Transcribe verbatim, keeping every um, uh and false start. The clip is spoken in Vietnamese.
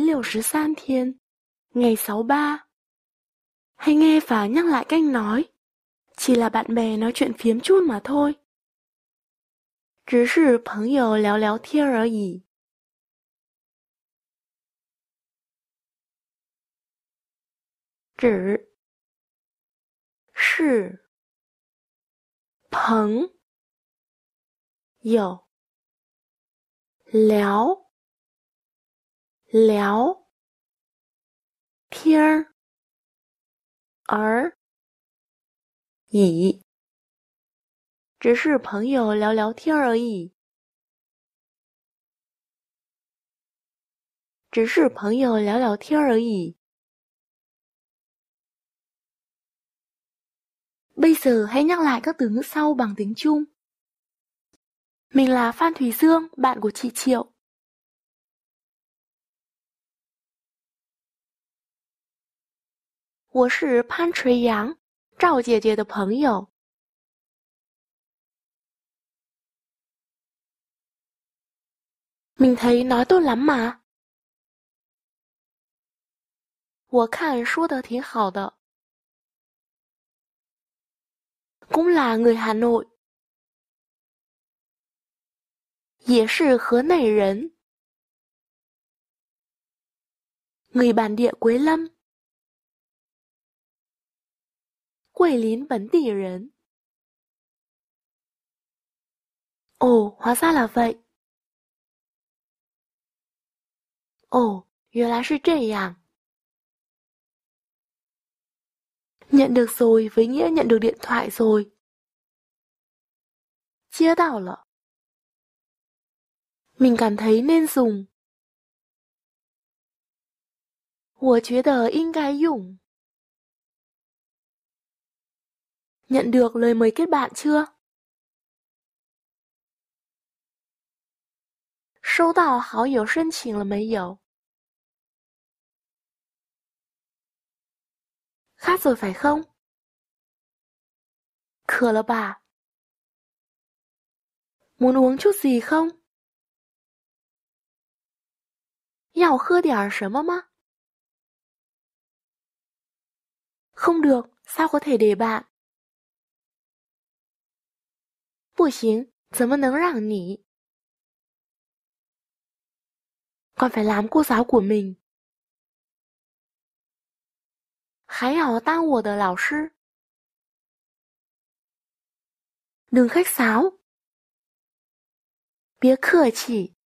六十三天, ngày sáu ba. Hay nghe và nhắc lại cách nói. Chỉ là bạn bè nói chuyện phiếm chút mà thôi. 只是朋友聊聊天而已。只是朋友聊聊天儿而已。只是朋友聊聊天而已。只是朋友聊聊天而已。Bây giờ hãy nhắc lại các từ ngữ sau bằng tiếng Trung. Mình là Phan Thùy Dương, bạn của chị Triệu. 我是潘垂阳，赵姐姐的朋友。Mình thấy nói tốt lắm mà. 我看说得挺好的。cũng là người Hà Nội. 也是河内人。người bản địa Quế Lâm. 桂林本地人。Ồ, hóa ra là vậy. Ồ, 原来是这样。Nhận được rồi với nghĩa nhận được điện thoại rồi. 接到了。Mình cảm thấy nên dùng. 我觉得应该用。Nhận được lời mời kết bạn chưa? 收到好友申请了没有? Khát rồi phải không? 渴了吧? Muốn uống chút gì không? 要喝点什么吗? Không được, sao có thể để bạn? 不行，怎么能让你? Con phải làm cô giáo của mình. 还要当我的老师. Đừng khách sáo. 别客气.